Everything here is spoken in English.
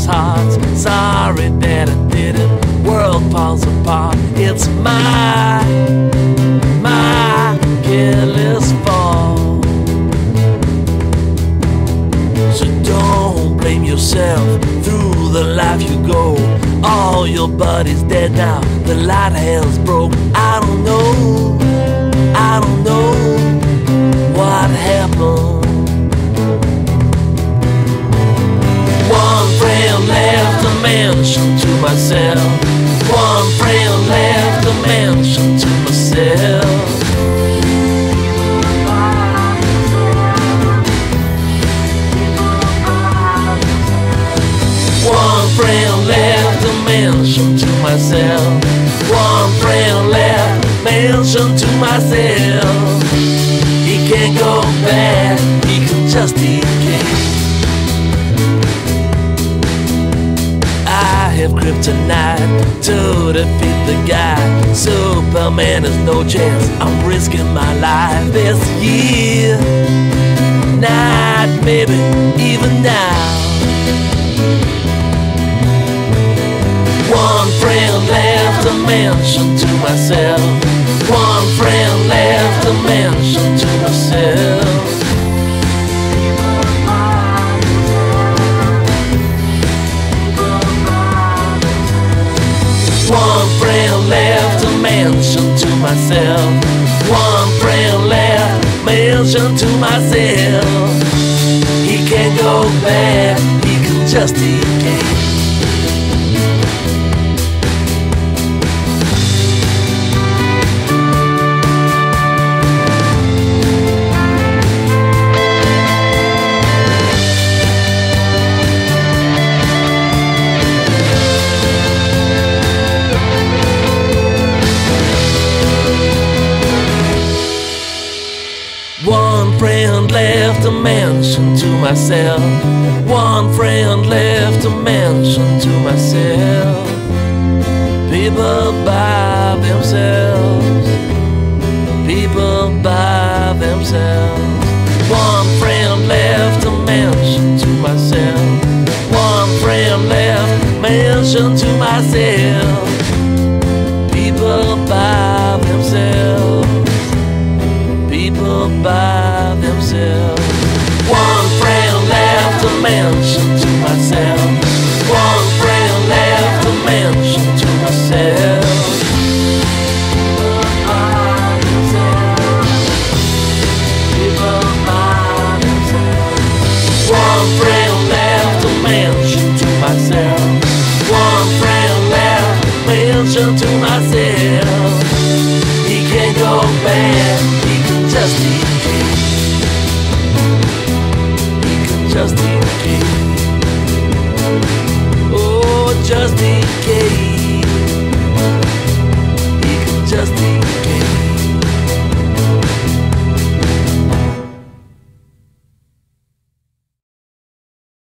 people's hearts. Sorry that I did it. World falls apart. It's my careless fault. So don't blame yourself. Through the life you go, all your buddies dead now. The lighthouse's broke. I don't know what happened. One friend left a mansion to myself. One friend left a mansion to myself. One friend left a mansion to myself. One friend left a mansion to myself. He can't go back, he can just decay. I have kryptonite to defeat the guy. Superman has no chance, I'm risking my life this year. Night, maybe even now. One friend left a mansion to myself. One friend left a mansion to myself. One friend left a mansion to myself. One friend left a mansion to myself. He can't go back, he can just decay. One friend left a mansion to myself. One friend left a mansion to myself. People by themselves. People by themselves. One friend left a mansion to myself. One friend left a mansion to myself. People by themselves. People by themselves. One friend left a mansion to myself. One friend left a mansion to myself. People by themselves. One friend left a mansion to myself. One friend left a mansion to myself. He can't go back. Just decay. He can just decay. Oh, just decay.